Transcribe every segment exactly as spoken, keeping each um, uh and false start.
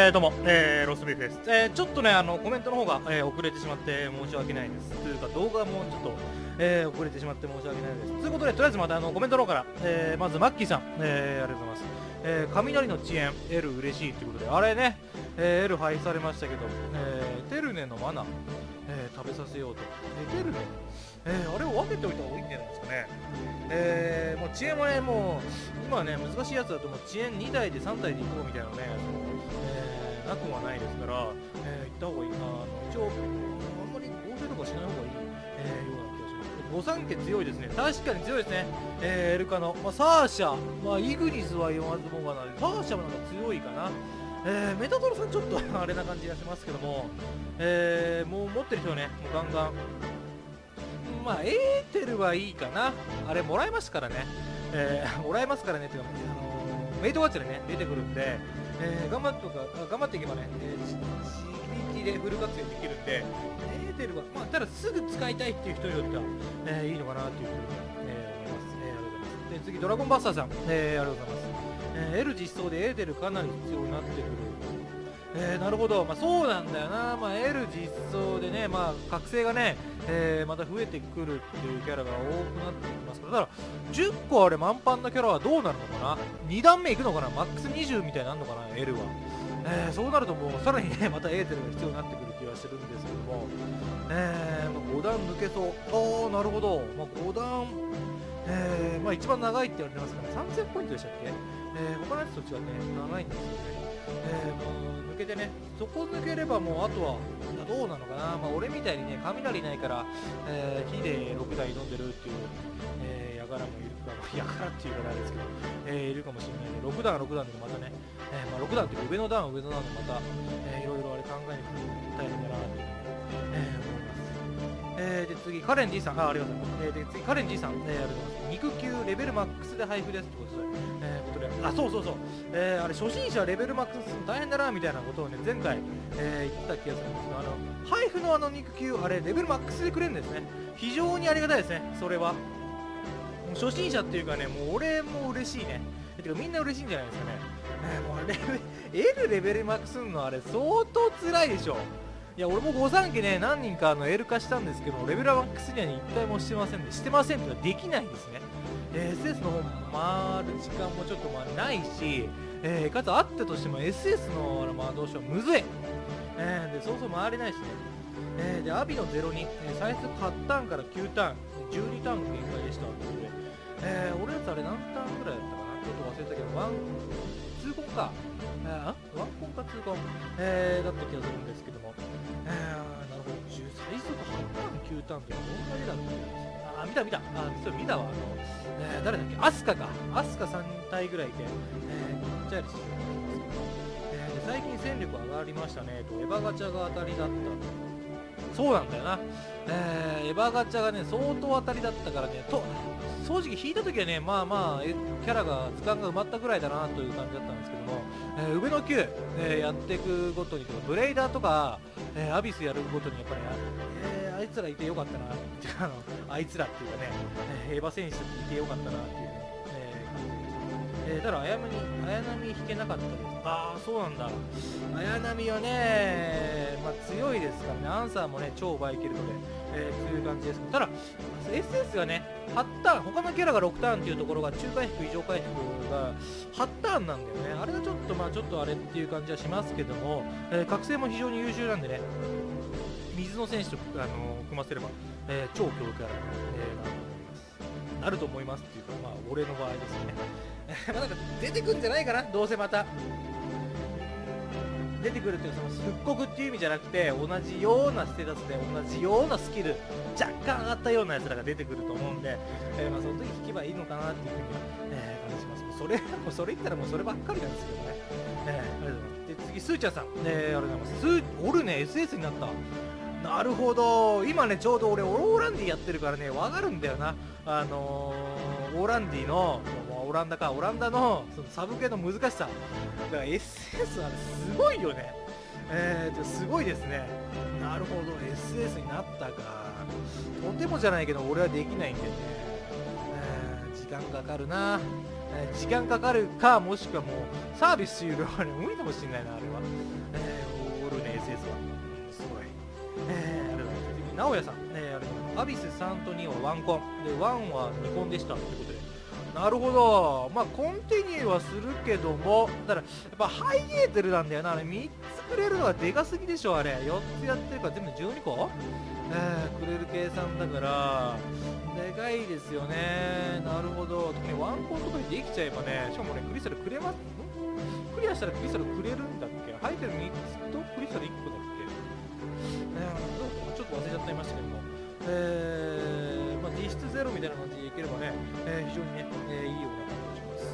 えー、どうも、えー、ロストビーフです。えー、ちょっとね、あの、コメントの方が、えー、遅れてしまって申し訳ないです。というか、動画もちょっと、えー、遅れてしまって申し訳ないです。ということで、とりあえずまた、あの、コメントの方から、えー、まず、マッキーさん、えー、ありがとうございます。えー、雷の遅延、L 嬉しいということで、あれね、えー、L 配されましたけど、えー、テルネのマナ、えー、食べさせようと。えー、テルネえー、あれを分けておいた方がいいんじゃないですかね。えー、もう遅延はね、もう、今はね、難しいやつだと、もう遅延にだいでさんだいでいこうみたいなね、えー、なくはないですから、えー、行った方がいいな。あの一応、あんまり合成とかしない方がいい、えー、ような気がします。御三家強いですね。確かに強いですね。えー、エルカの、まあ、サーシャ、まあ、イグニスは言わずもがなで、サーシャもなんか強いかな。えー、メタトロさんちょっとあれな感じがしますけども、えー、もう持ってる人はね、もうガンガン、まあ、エーテルはいいかな。あれ、もらえますからね。えー、もらえますからねっていうか、あのー、メイトガチャでね、出てくるんで、えー、頑張ってとか、頑張っていけばね、えー、地域でフル活用できるんで、エーテルは、まあ、ただすぐ使いたいっていう人によっては、えー、いいのかなっていうふうに、えー、思います。えー、ありがとうございます。で、次、ドラゴンバスターさん、えー、ありがとうございます。えー、L 実装でエーテルかなり必要になってくる。えー、なるほど、まあ、そうなんだよな、まあ、L 実装でね、まあ、覚醒がね、えー、また増えてくるっていうキャラが多くなってきますから、だからじゅっこあれ満帆なキャラはどうなるのかな、に段目いくのかな、マックスにじゅうみたいになるのかな、L は。えー、そうなるともうさらにね、またエーテルが必要になってくる気はするんですけども、えーまあ、ご段抜けそう、あー、なるほど、まあ、ご段、えーまあ、一番長いって言われてますから、さんぜんポイントでしたっけ、えー、他のやつと違ってね、長いんですよね。えー、もう抜けてね、そこ抜ければもうあとはどうなのかな、まあ、俺みたいにね、雷ないから、えー、火でろくだい挑んでるっていう、えー、やからもいるか、やからっていうからあれですけど、えー、いるかもしれないね、ろく段はろく段でまたね、えーまあ、ろく段っていうか上の段は上の段でまた、えー、いろいろあれ考えにくく大変だなっていう、えー、思います。えー、で次、カレン G さん、あ、ありがとうございます。えー、で次、カレン G さん、えー、ありがとうございます。肉球レベルマックスで配布ですってことで、えー、ことで、あ、そうそうそう、えー、あれ、初心者レベルマックス大変だなみたいなことをね、前回、えー、言ってた気がするんですけど、あの、配布のあの肉球、あれ、レベルマックスでくれるんですね。非常にありがたいですね、それは。もう初心者っていうかね、もう俺も嬉しいね。てか、みんな嬉しいんじゃないですかね。えー、もうレベ、L レベルマックスすんのあれ、相当辛いでしょ。いや、俺も御三家ね、何人かあの L 化したんですけど、レベルマックスには一体もしてませんで、してませんとかできないんですね。えー、エスエス の方も回る時間もちょっとまあないし、えー、かつあったとしても エスエス のあのまあどうしようむずい、えー、でそうそう回れないしね、えー、でアビのゼロに、えー、最速はちターンからきゅうターン、じゅうにターンが限界でしたということで、えー、俺やつあれ何ターンぐらいだったかな、ちょっと忘れたけど、ワン、ツーコンか、えー、あワンコンかツーコン、えー、だった気がするんですけども、えー、なるほど、最速はちターン、きゅうターンってどんなにだったんですか。あ、見た見た。あ、それ見たわ。あの、えー、誰だっけ、アスカか。アスカさん体ぐらいいて、えー、めっちゃやりしてるんですけど、えー、で最近戦力上がりましたね、と、エヴァガチャが当たりだった。そうなんだよな。えー、エヴァガチャがね、相当当たりだったからね、と、正直引いた時はね、まあまあ、キャラが、図鑑が埋まったぐらいだなという感じだったんですけども、えー、上の級、えー、やっていくごとに、ブレイダーとか、えー、アビスやるごとに、やっぱり、えー、あいつらいてよかったな、ってあの、あいつらっていうかね、えー、エヴァ選手っていてよかったなっていう、えー、感じでした。えー、ただ、綾波、綾波引けなかったです。ああ、そうなんだ。綾波はね、まあ、強いですからね、アンサーもね、超倍いけるので、えー、強い感じです。ただ、エスエス がね、はちターン、他のキャラがろくターンっていうところが、中回復、異常回復がはちターンなんだよね。あれがちょっと、まあ、ちょっとあれっていう感じはしますけども、えー、覚醒も非常に優秀なんでね、水の選手と、あのー、組ませれば、えー、超強キャラに、えー、なると思います。なると思いますっていうか、まあ、俺の場合ですね。まあなんか出てくんじゃないかな、どうせまた。出てくるっていうその復刻っていう意味じゃなくて、同じようなステータスで同じようなスキル若干上がったようなやつらが出てくると思うんで、えー、まあその時引けばいいのかなっていうふうには、えー、感じます。それもうそれ言ったらもうそればっかりなんですけどね。えー、ありがとうございます。で次スーチャーさん、えー、ありがとうございます。スーオルネ エスエス になった。なるほど、今ねちょうど俺オーランディやってるからねわかるんだよな。あのー、オーランディのオランダかオランダのそのサブ系の難しさだから エスエス はねすごいよね。えー、すごいですね。なるほど エスエス になったか。とてもじゃないけど俺はできないんでね、えー、時間かかるな。 えー時間かかるか、もしくはもうサービス終了はね無理かもしれないな、あれは。えー、オールね エスエス は、うん、すごい。えー、ありがとうございます。次直哉さん、えー、ありがとうございます。アビスさんとにはワンコンで、ワンはにコンでしたということで、なるほど。まあコンティニューはするけども、だからやっぱハイエーテルなんだよな。あれみっつくれるのはでかすぎでしょ、あれ。よっつやってるから全部でじゅうにこ、えー、くれる計算だからでかいですよね。なるほど。特にワンコンとかにできちゃえばね、しかもねクリスタルくれます。んクリアしたらクリスタルくれるんだっけ。ハイエーテルみっつとクリスタルいっこだっけ。えー、ちょっと忘れちゃってましたけども、えー、まあ、実質ゼロみたいな感じでいければね、えー、非常にね、えー、いいような感じがします。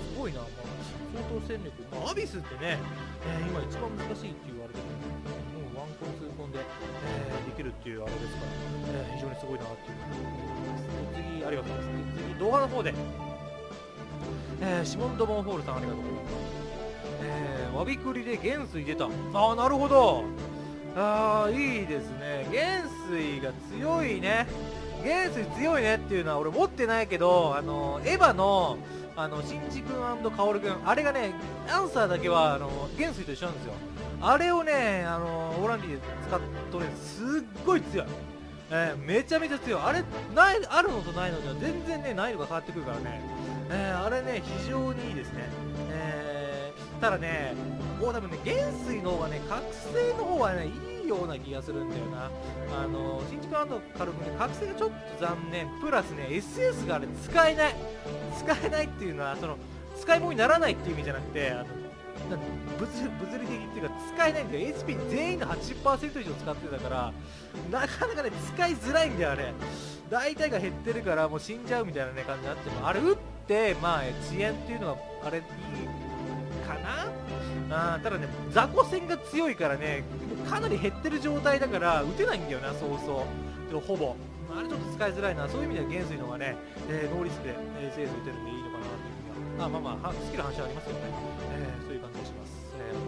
すごいな、まあ、相当戦力、まあ、アビスってね、えー、今一番難しいっていうあれで、もうワンコン、ツーコンで、えー、できるっていうあれですから、えー、非常にすごいなっていうふうに思います。次、ありがとうございます。次、動画の方で、えー、シモン・ドボンホールさんありがとうございます。えー、わびくりで元帥出た。ああ、なるほど。ああ、いいですね。元帥が強いね。元帥強いねっていうのは俺持ってないけど、あのエヴァのあのシンジ君&カオル君、あれがね、アンサーだけはあの元帥と一緒なんですよ。あれをね、あのオーランディで使っとね、すっごい強い。えー、めちゃめちゃ強い。あれないあるのとないのでは全然ね難易度が変わってくるからね。えー、あれね非常にいいですね。えー、ただね、もう多分ね元帥の方がね覚醒の方はねいいような気がするんだよな。あの新築カルブね覚醒がちょっと残念。プラスね エスエス があれ使えない使えないっていうのはその使い物にならないっていう意味じゃなくて、あのなん物物理的っていうか使えないんだよ。 エイチピー 全員の はちじゅっパーセント 以上使ってたからなかなかね使いづらいんだよ。あれ大体が減ってるからもう死んじゃうみたいな、ね、感じになっても、あれ打ってまあ遅延っていうのはあれいいかな。あただね雑魚戦が強いからねかなり減ってる状態だから打てないんだよな、そうそうほぼ。あれちょっと使いづらいな。そういう意味では元帥の方がね、えー、ノーリスクで、えー、セーフ打てるんでいいのかなっていうふうには、あまあまあスキルの話はありますけどね、えー、そういう感じがします。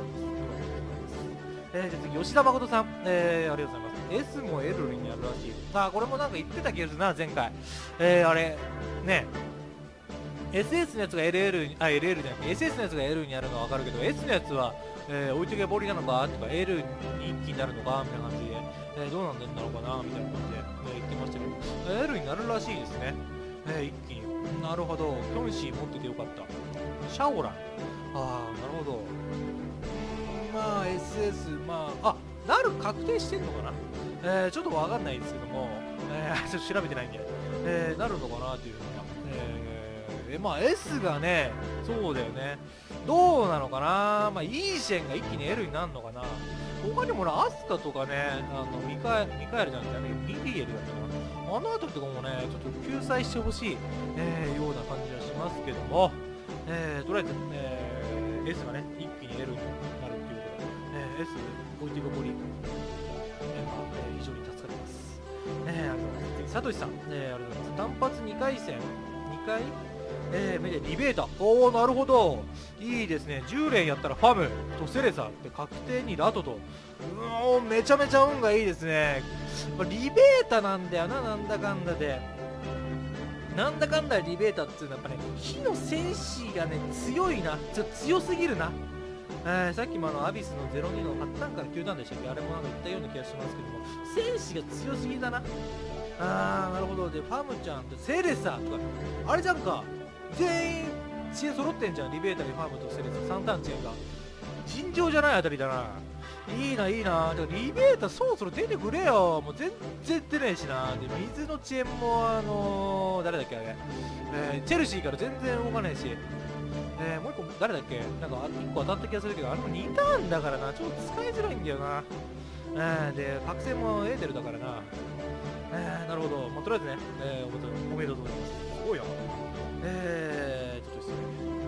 えー、えー、じゃあ次吉田誠さん、えー、ありがとうございます。 S も L になるらしい。あこれもなんか言ってた気がするな前回。えー、あれね エスエス のやつが エルエル に、あ、エルエル じゃなくて エスエス のやつが L になるのはわかるけど S のやつは、えー、置いとけぼりなのかとか L に一気になるのかみたいな感じで、えー、どうなんだろうかなみたいな感じで、ね、言ってましたけど L になるらしいですね、えー、一気に。なるほど、キョンシー持っててよかった。シャオラン、ああなるほど。うーんまあ エスエス まああなる確定してんのかな、えー、ちょっとわかんないですけども、えー、ちょっと調べてないんで、えー、なるのかなっていうふうには、えーえまあ S がね、そうだよね。どうなのかな。まあイーシェンが一気に L になるのかな。他にもほらアスカとかね、あのミカエミカエルじゃなくてね、ミリエルだったかな。あの辺りとかもね、ちょっと救済してほしい、えー、ような感じはしますけども、えー、とりあえず、えー、S がね、一気に L になるっていうことで、えー、S 置いてけぼり、えーまあえー、非常に助かります。えー、ありがとうございます。次、サトシさん、えー、ありがとうございます。単発にかい戦、にかいえー、目でリベータ。おおなるほど、いいですね。じゅう連やったらファムとセレサで確定にラトと、うおめちゃめちゃ運がいいですね。リベータなんだよな、なんだかんだで。なんだかんだリベータっていうのはやっぱね火の戦士がね強いな、ちょっと強すぎるな。えー、さっきもあのアビスのゼロにのはちターンからきゅうターンでしたっけ、あれもなんか言ったような気がしますけども、戦士が強すぎだな。あーなるほど。でファムちゃんとセレサとかあれじゃんか、全員遅延揃ってんじゃん。リベータにファームとセレスさんターン遅延が尋常じゃないあたりだな。いいないいな。だからリベータそろそろ出てくれよ。もう全然出ないしな。で水の遅延もあのー、誰だっけあれ、えー、チェルシーから全然動かないし、えー、もう一個誰だっけ、なんかいっこ当たった気がするけどあれもにターンだからな、ちょっと使いづらいんだよな。えー、で覚醒もエーテルだからな。えー、なるほど、まあ、とりあえずね、えー、おめでとうございます。すごいな。えー、ちょっとですね。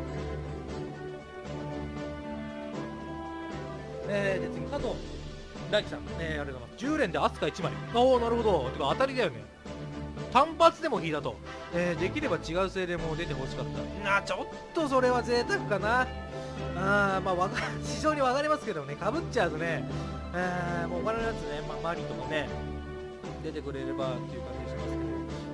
えー、で次、加藤大樹さん、えー、ありがとうございます。じゅう連でアスカいちまい。おお、なるほど。てか当たりだよね。単発でも引いたと。えー、できれば違う精霊も出てほしかった。なあ、ちょっとそれは贅沢かな。あー、まあ、わか非常にわかりますけどね、かぶっちゃうとね、えー、もう他のやつね、まあ、マリとかね、出てくれればっていう感じしますけど、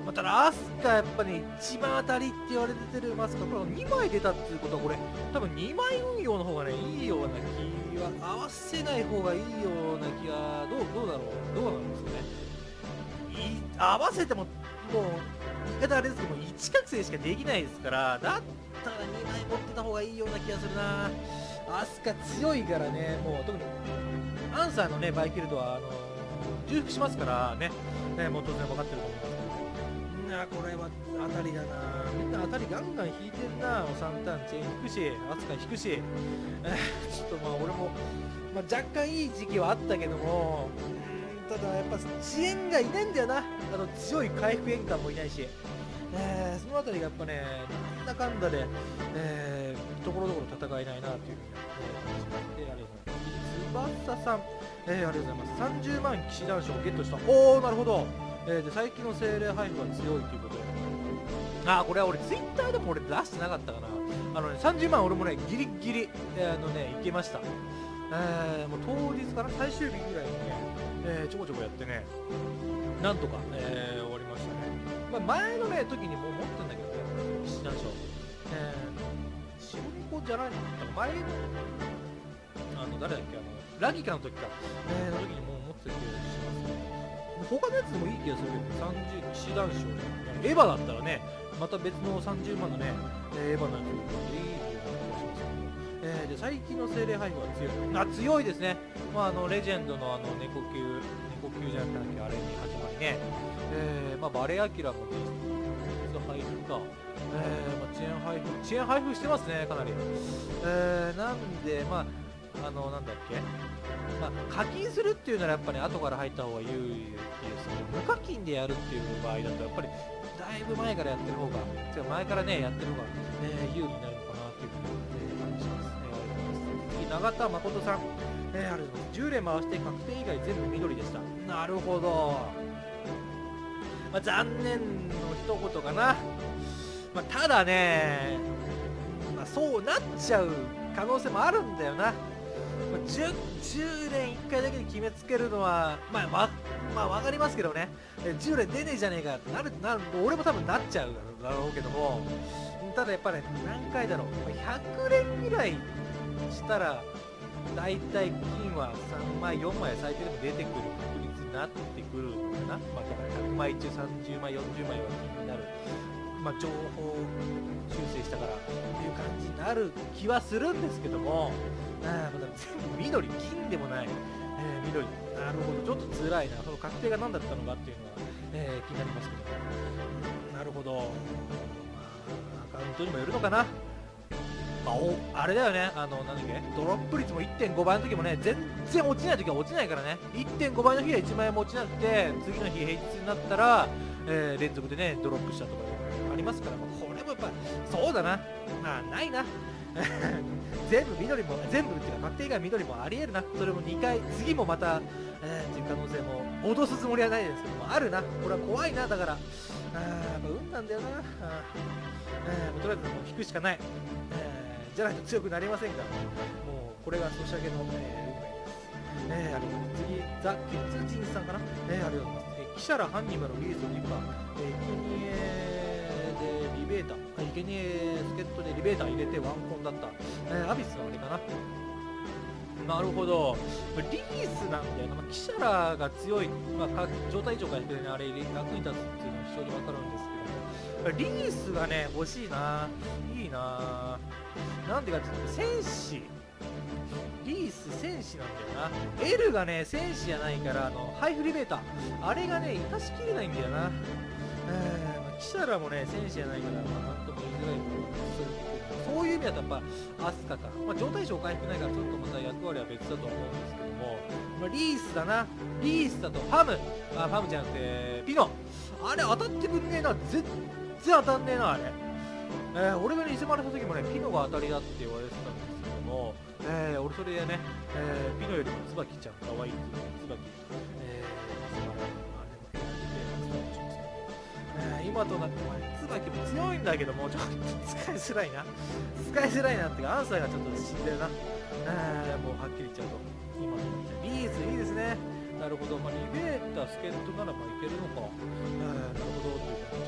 まあ、ただアスカやっぱね一番当たりって言われてるマスカこれにまい出たっていうことはこれ多分にまい運用の方がねいいような気は合わせない方がいいような気はどうどうだろうどうなんですかね。い合わせてももう言い方あれですけども一覚醒しかできないですからだったらにまい持ってた方がいいような気がするな。アスカ強いからねもう特にアンサーのねバイキルドはあのー、重複しますからね、ねもう当然分かってると思いますけどいやこれは当たりだな。みんな当たりガンガン引いてんな。おさんターンチェーン引くしアスカ引くし、えー、ちょっとまあ俺も、まあ、若干いい時期はあったけどもただやっぱ遅延がいないんだよな。あの強い回復変換もいないし、えー、そのあたりがやっぱねなんだかんだで、えー、ところどころ戦えないなというふうに、えー、ありがとうございます。翼さん、えー、ありがとうございます。さんじゅうまん騎士団賞をゲットした。おおなるほど、えー、で最近の精霊配布が強いということであーこれは俺ツイッターでも俺出してなかったかな。あのねさんじゅうまん俺もねギリギリ、えー、あのねいけました。えー、もう当日から最終日ぐらいにね、えー、ちょこちょこやってねなんとか、えー、終わりましたね。まあ、前のね時にもう持ってんだけどね騎士団賞、えー、白猫じゃないの前のあの誰だっけあのラギカの時か、えー、の時にもう持ってた気がしますね。他のやつでもいい気がするけどさんじゅう騎士団賞、ね、エヴァだったらねまた別のさんじゅうまんのね、えー、エヴァなんていうのでいいような気がしますけど、えー、で最近の精霊配布は強いあ強いですね。まああのレジェンドのあの猫級猫級じゃなくてあれに始まりね、えー、まあバレアキラも実質配布か、えーまあ、遅延配布遅延配布してますねかなり、えー、なんでまああのなんだっけまあ、課金するっていうならやっぱり、ね、後から入った方が有利ですけど無課金でやるっていう場合だとやっぱりだいぶ前からやってる方が前からねやってる方が、えー、有利になるのかなっていうふうに、えー、感じしますね。次永田誠さん、えー、あるじゅう連回して確定以外全部緑でした。なるほど、まあ、残念の一言かな。まあ、ただね、まあ、そうなっちゃう可能性もあるんだよな。じゅう連いっかいだけで決めつけるのはまあわ、まあ、分かりますけどねじゅう連出ねえじゃねえかってなるなる俺も多分なっちゃうだろうけどもただやっぱり、ね、何回だろうひゃく連ぐらいしたらだいたい金はさんまいよんまい最低でも出てくる確率になってくるのかな、まあ、だからひゃくまい中さんじゅうまいよんじゅうまいは金になる、まあ、情報修正したからっていう感じになる気はするんですけどもあまだ全部緑、銀でもない、えー、緑、なるほど、ちょっと辛いな、その確定が何だったのかっていうのは、えー、気になりますけど、なるほど、まあ、アカウントにもよるのかな、まあ、おあれだよね、あのなんだっけ、ドロップ率もいってんごばいの時もね、全然落ちない時は落ちないからね、いってんごばいの日はいちまん円も落ちなくて、次の日、平日になったら、えー、連続でね、ドロップしたとかありますから、まあ、これもやっぱ、そうだな、まあ、ないな。全部緑も全部っていうか確定以外緑もありえるな。それもにかい次もまた、えー、っていう可能性も脅すつもりはないですけどもあるな。これは怖いな。だからあーやっぱ運なんだよな。あー、えー、もうとりあえずもう引くしかない、えー、じゃないと強くなりませんから、ね、もうこれがソシャゲの、えー、運命です。えー、ありがとうございます。次ザ・ケツジンさんかな。えー、ありがとうございます。えー、キシャラハンニバルウィーズリカ、えー、キニエでリベーター、生贄助っ人でリベーター入れてワンコンだった、えー、アビスのあれかな。なるほど、リースなんだよな、まあ、キシャラが強い、まあ、状態以上回復で、ね、あれ役に立つっていうのは非常に分かるんですけど、リースがね欲しいな、いいな、なんでかっていうと戦士リース戦士なんだよな。 L がね戦士じゃないからあの配布リベーターあれがね生かしきれないんだよな。えーまあ、キシャラもね戦士じゃないから、まあ、なんとも言いづらい部分がするっていう、そういう意味だとやっぱアスカか、まあ、状態賞回復ないからちょっとまた役割は別だと思うんですけども、まあ、リースだな。リースだとファムあファムじゃなくてピノ、あれ当たってくんねえな、全然当たんねえなあれ。えー、俺が偽マラした時もねピノが当たりだって言われてたんですけども、えー、俺それでね、えー、ピノよりもツバキちゃん可愛いっていうツバキ、えー、偽マラあれも選んでスタートしますけど、えー、今となってはツバキも強いんだけどもちょっと使いづらいな使いづらいなっていうかアンサーがちょっと死んでるな。えー、もうはっきり言っちゃうと今となってはリーズいいですね。なるほど、まあ、リベーター助っ人ならばいけるのか、えー、なるほどという感じ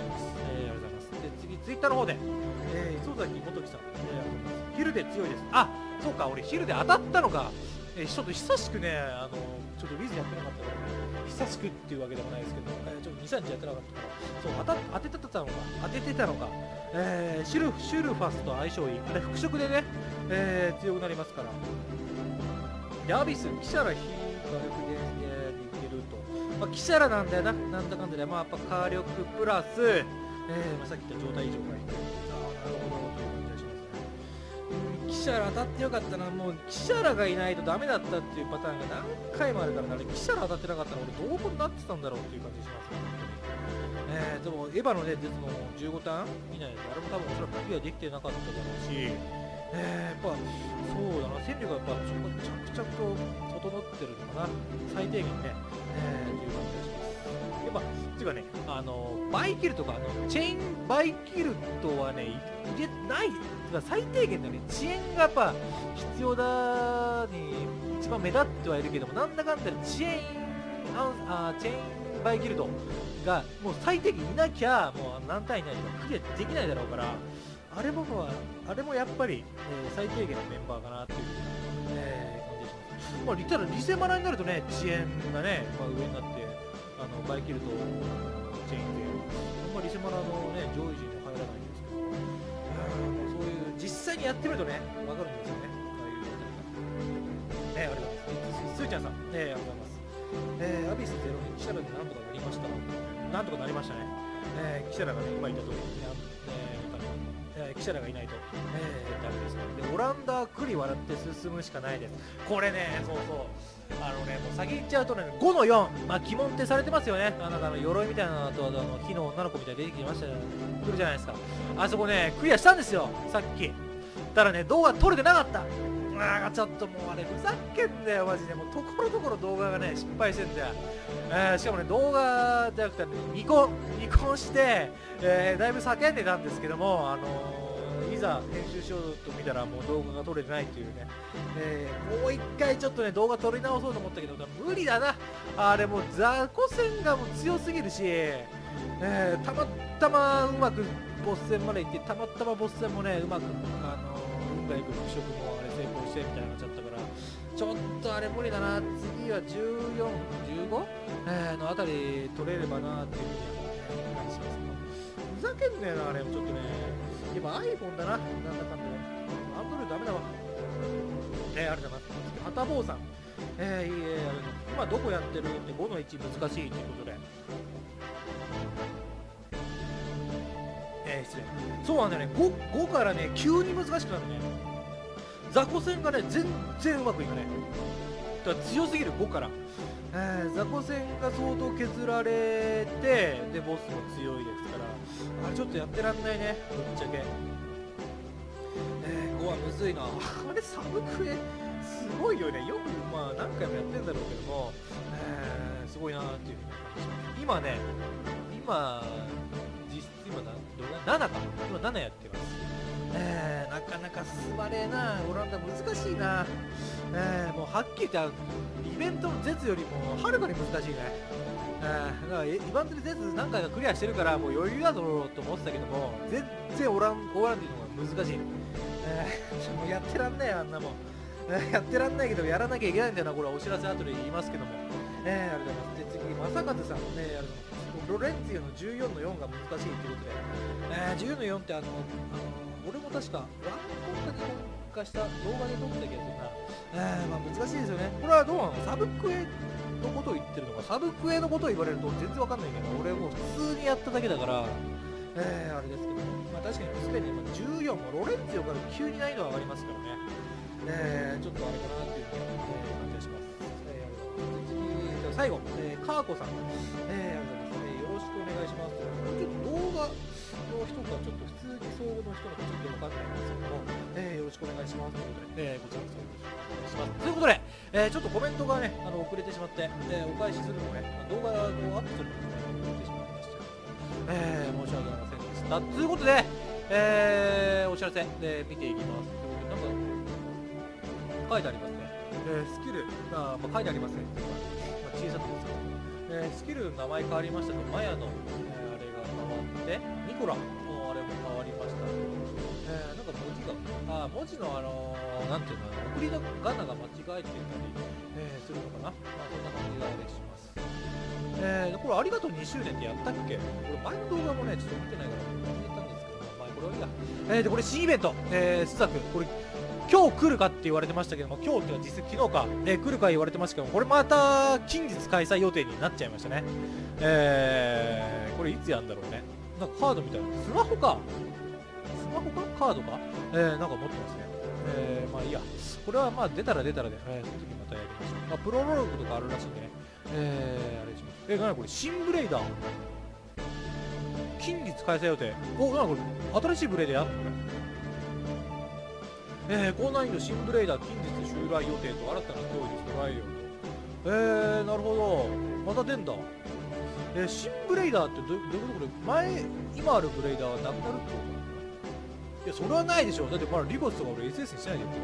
の方で、えー、磯崎元樹さん、えー、昼で強いです。あ、そうか、俺昼で当たったのか。えー、ちょっと久しくね、あのちょっとウィズやってなかったから、久しくっていうわけでもないですけど、えー、ちょっとに、さんにちやってなかったから、そう、当た当ててたのか、当ててたのか、えー、シュルシュルファスと相性いい。あれ、復職でね、えー、強くなりますから。ヤビス、キシャラ、火火力で、えー、でいけると。まあ、キシャラなんだよな、なんだかんだで、まあ、やっぱ火力プラス、えーまあ、さっき言った状態異常がいい。ああ、なるほど、という感じがしますね。うん、キシャラ当たってよかったな。もう、キシャラがいないとダメだったっていうパターンが何回もあるからな。あれ、キシャラ当たってなかったら、俺、どうなってたんだろうっていう感じしますね。えー、でも、エヴァのね、デスのじゅうごターン以内で、あれも多分おそらくクリアできてなかっただろうし、えー、やっぱ、そうだな、戦力がやっぱ、着々と整ってるのかな。最低限ね、えー、という感じがします。やっぱ、っていうかね、あの、バイキルとか、あの、チェーンバイキルトはね、入れない、最低限だね、遅延がやっぱ必要だに一番目立ってはいるけども、なんだかんだで遅延、あチェーンバイキルトがもう最低限いなきゃ、もう何単位以内ではクリアできないだろうから、あれも、あれもやっぱり、えー、最低限のメンバーかなっていう、えー、感じがします。まあ、ただ、リセマラになるとね、遅延がね、まあ、上になって、あのバイキルトチェーンで、あんまりリセマラのね、上位陣には入らないんですけど、あそういう、実際にやってみるとね、わかるんですよね。ああいうあたりが。えー、ありがとうございます。すーちゃんさん、えー、ありがとうございます。えー、アビスゼロにキシャラでなんとかなりました。なんとかなりましたね。えー、キシャラがね、今言った通り、えー、キシャラがいないと、えー、ダメですね。で、オランダはクリ笑って進むしかないです。これね、そうそう。あのね、もう先言っちゃうとね、ごのよん、まあ、鬼門ってされてますよね。あなんかあの鎧みたいなのと、あの火の女の子みたいに出てきましたよ。来るじゃないですか。あそこね、クリアしたんですよ、さっき。ただね、動画撮れてなかった。あーちょっともうあれ、ふざけんだよ、マジで。もうところどころ動画がね、失敗してんだよ。えー、しかもね、動画じゃなくて、ね、ニコン、ニコンして、えー、だいぶ叫んでたんですけども、あのー、いざ編集しようと見たら、もう動画が撮れてないっていうね。えー、もう一回ちょっとね、動画撮り直そうと思ったけど、無理だな。あれもう雑魚戦がもう強すぎるし、えー、たまたまうまくボス戦まで行って、たまたまボス戦もね、うまく、あのー、運がいく復職もあれ成功してみたいになっちゃったから、ちょっとあれ無理だな。次はじゅうよん、じゅうご、えー、のあたり取れればなっていうふうに感じします。ふざけんなよな、あれもちょっとね。やっぱ iPhone だな、なんだかんだね。Android ダメだわ。えー、ありがとうございます。はたぼうさん。えー、いいえ、今どこやってるってごのいち難しいということで。えー、失礼。そうなんだよね。ご, ごからね、急に難しくなるね。雑魚戦がね、全然うまくいかない。だから強すぎる、ごから。えー、雑魚戦が相当削られて、で、ボスも強いですから、あれちょっとやってらんないね、ぶっちゃけ。えー、ごはむずいな。あれ、サブクエ、すごいよね。よく、まあ、何回もやってんだろうけども、えー、すごいなーっていうふうに感じします。今ね、今、実質今な、どれななか。今ななやってます。えー、なかなか進まれえな。オランダ難しいな。えー、もうはっきり言ってイベントの絶よりもはるかに難しいね。えー、だからイベントで絶何回かクリアしてるからもう余裕だろうと思ってたけども、全然オランオランディの方が難しい。えー、もうやってらんないよ、あんなもん。えー、やってらんないけどやらなきゃいけないんだよな。これはお知らせ後で言いますけども。えー、ありがとうございます。で次、正和さんね、あのロレンツィオのじゅうよんのよんが難しいということで、えー、じゅうよんのよんってあの、あの俺も確かワンコンかにほんかした動画で撮ったけどな、えー、まあ難しいですよね。これはどうなの？サブクエのことを言ってるのか、サブクエのことを言われると全然わかんないけど、俺もう普通にやっただけだから、えー、あれですけど、まあ確かにすべて、まあ、じゅうよんもロレンツィオから急に難易度上がりますからね、えー、ちょっとあれかなっていう、えー、感じがします。えー、次、最後、えー、カーコさん、えー、ありがとうございます。えー、よろしくお願いします。ちょっと動画の人かちょっと普通に相互の人のかちょっとわかんないんですけども、えー、よろしくお願いしますということで、えー、こちらこそよろしくお願いします。ということで、えー、ちょっとコメントがね、あの遅れてしまって、えー、お返しするのもね、動画をアップするのも、ね、遅れてしまいましたけど、えー、申し訳ありませんでした。ということで、えー、お知らせで見ていきます。ということで、なんか書いてありますね。えー、スキル、あ、まあ、書いてありますね。まあ、小さくですけど、えー、スキルの名前変わりましたと、マヤの、えー、あれが変わって、ニコラのあれも変わりましか文字が、あ文字のあのー、なんていうの、送りの仮名が間違えてたり、えー、するのかな。まあそんな感じがあれします。えー、これありがとうにしゅうねんってやったっけ？これ前の動画もね、ちょっと見てないから忘れたんですけど、まあこれはいいや。えー、で、これ新イベント、えー、スザク、これ、今日来るかって言われてましたけども、今日っていうのは実際昨日か、えー、来るか言われてましたけども、これまた近日開催予定になっちゃいましたね。えー、これいつやんだろうね。なんかカードみたいな。スマホか。スマホかカードかえー、なんか持ってますね。えー、まあいいや。これはまあ出たら出たらで、えー、その時またやりましょう。まあ、プロローグとかあるらしいんでね。えー、あれします。えー、なにこれ新ブレイダー。近日開催予定。お、なにこれ新しいブレイダーやんのこれ。えー、高難易度新ブレイダー近日襲来予定と新たな脅威ですトライオンと。えー、なるほど。また出んだ。えー、新ブレイダーってどどういうことこれ前、今あるブレイダーはなくなるってことなのかな。いや、それはないでしょ。だってまだリゴスとか俺 エスエス にしてないでるから。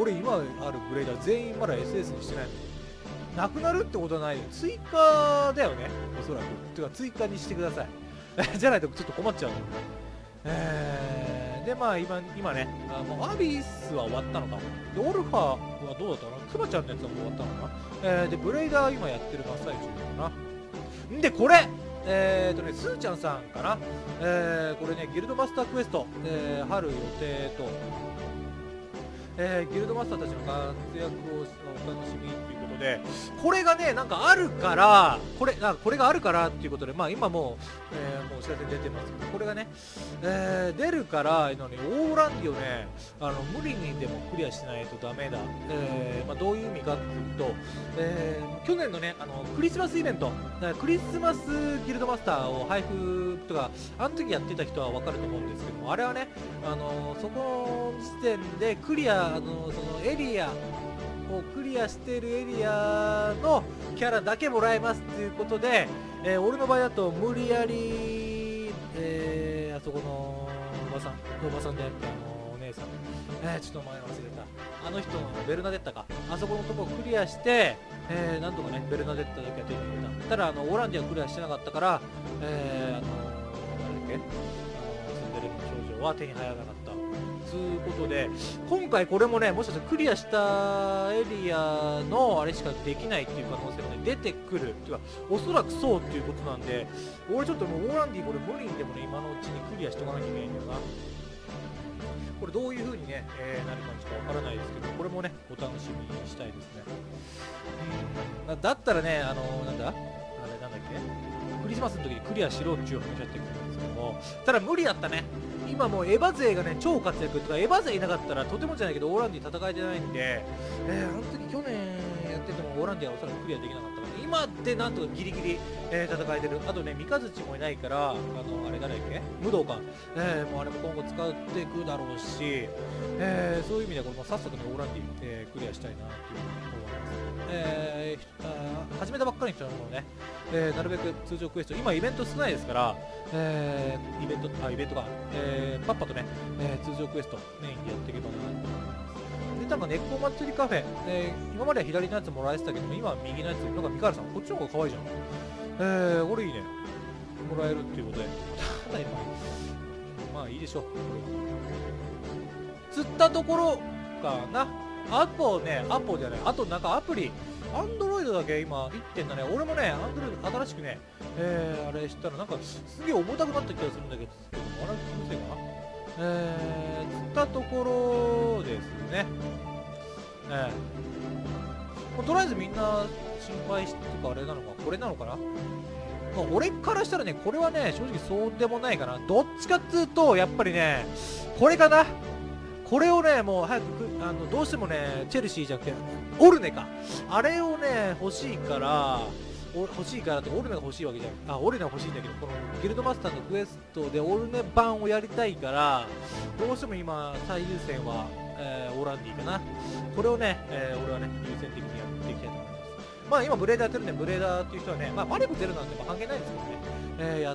俺今あるブレイダー全員まだ エスエス にしてないの。なくなるってことはないよ。追加だよね。おそらく。てか追加にしてください。じゃないとちょっと困っちゃうの。えー、でまあ今今ね、あもうアビスは終わったのか。でオルファはどうだったかな。クマちゃんのやつはもう終わったのかな。えー、でブレイダー今やってる真っ最中かな。んでこれえーとねスーちゃんさんかな。えー、これねギルドマスタークエスト、えー、春予定と、えー、ギルドマスターたちの活躍をお楽しみっていうことで、これがねなんかあるからこれなんかこれがあるからっていうことで、まあ今もう、えー、もうお知らせ出てますけど、これがね、えー、出るからのにオーランディをねあの無理にでもクリアしないとダメだ。えー、まあどういう意味かっていうと、えー、去年のねあのクリスマスイベント、クリスマスギルドマスターを配布とかあの時やってた人は分かると思うんですけども、あれはねあのそこの時点でクリアあのそのエリアをクリアしているエリアのキャラだけもらえますっていうことで、えー、俺の場合だと無理やり、えー、あそこのおばさんおばさんじゃなくてあのお姉さん、えー、ちょっと前忘れたあの人のベルナデッタか、あそこのとこをクリアして、えー、なんとかねベルナデッタだけは手に入れた。ただあのオランディアクリアしてなかったから、えー、あの何だっけあのツンデレの頂上は手に入らなかったということで、今回これもねもしかしたらクリアしたエリアのあれしかできないっていう可能性がね出てくるっていうか、おそらくそうっていうことなんで、俺ちょっともうオーランディこれ無理にでもね今のうちにクリアしとかなきゃいけないんだよな。これどういう風にね、えー、なる感じかわからないですけど、これもねお楽しみにしたいですね。うん、だったらねあのー、なんだあれなんだっけクリスマスの時にクリアしろっていう話だったんですけども、ただ無理だったね。今もうエヴァ勢がね超活躍とか、エヴァ勢いなかったらとてもじゃないけどオーランディ戦えてないんで、えー、あの時去年やっててもオーランディはおそらくクリアできなかったから、今でなんとかギリギリ、えー、戦えてる。あとね三日月もいないから、あのあれ誰だっけ武道か、えー、もうあれも今後使っていくだろうし、えー、そういう意味ではこれもさっさとねオーランディ、えー、クリアしたいなっていうふうに思います。えー、あ始めたばっかりの人のものね、えー、なるべく通常クエスト、今イベント少ないですから、えー、イベント、あ、イベントか、えー、パッパとね、えー、通常クエストメインでやっていけばなと思います。で、なんか根っこ祭りカフェ、えー、今までは左のやつもらえてたけども、今は右のやつ、なんかミカールさん、こっちの方が可愛いじゃん。えー、これいいね。もらえるっていうことで、ただ今、まあいいでしょう、これは。釣ったところかな。あとね、アポじゃない、あとなんかアプリ、アンドロイドだけ今 いってんなな、俺もね、アンドロイド新しくね、えー、あれしたらなんかすげえ重たくなった気がするんだけど、あれ気のせいかな。えー、釣ったところですね。えー、とりあえずみんな心配してとかあれなのか、これなのかな。まあ、俺からしたらね、これはね、正直そうでもないかな。どっちかっつうと、やっぱりね、これかな。これをね、もう早くあのどうしてもね、チェルシーじゃなくて、オルネか。あれをね、欲しいから、お欲しいからって、オルネが欲しいわけじゃん。あ、オルネは欲しいんだけど、このギルドマスターのクエストでオルネ版をやりたいから、どうしても今、最優先は、えー、オーランディかな。これをね、えー、俺はね、優先的にやっていきたいと思います。まあ今、ブレーダーやってるんで、ブレーダーっていう人はね、まあ、マレブゼロなんでも関係ないですけどね、えー、やって、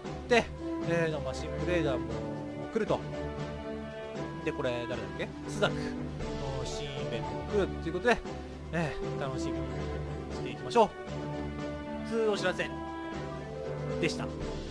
えー、まあ、新ブレーダーも来ると。で、これ誰だっけスザクの新イベントが来るということで、えー、楽しみにしていきましょう。というお知らせでした。